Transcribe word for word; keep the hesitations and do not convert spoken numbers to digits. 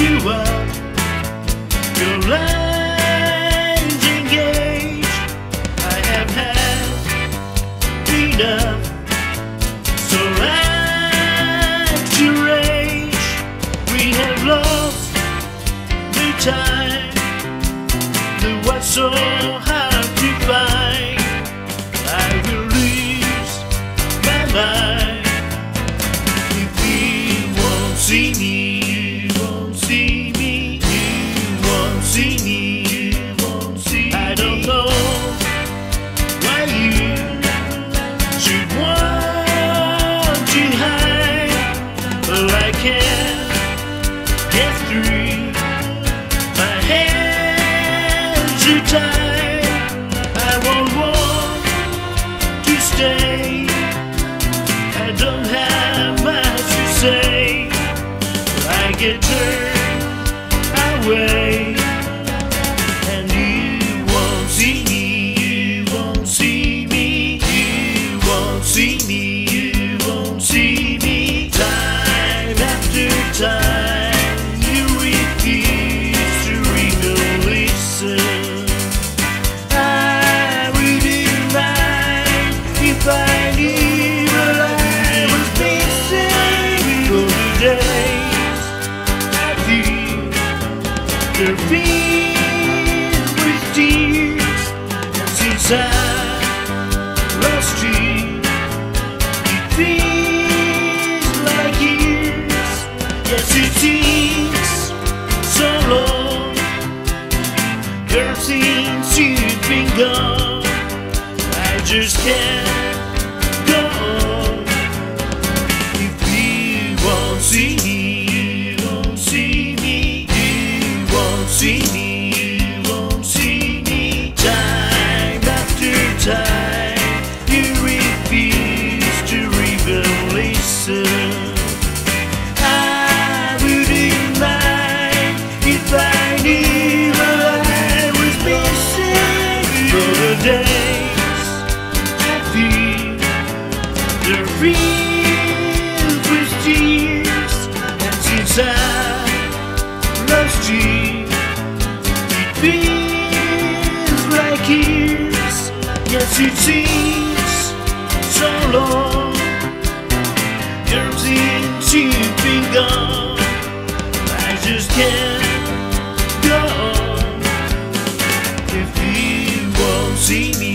you up. Your line's engaged. I have had enough. So at your age, we have lost the time that was so hard to find. I will lose my mind if you won't see me. You won't see me. You won't see me. You won't see me. I don't know why you should want to hide, but I can't get through. My hands are tied. I won't want to stay. I don't have much to say. I get turned away, and you won't see me. You won't see me. You won't see me. You won't see me. Time after time, you refuse to even listen. I wouldn't mind if I knew what I was missing. For the days I feel they're filled with tears. Since I lost you, it feels like years. Yes, it seems so long, girl, since you've been gone. I just can't go on. If you won't see me, you won't see me. You won't see me. You won't see me. Time after time, you refuse to even listen. I wouldn't mind if I knew what I was missing. For the days I feel they're filled with tears, and since I lost you, it feels like years. Yes, it seems so long, girl, since you've been gone. I just can't go on if you won't see me.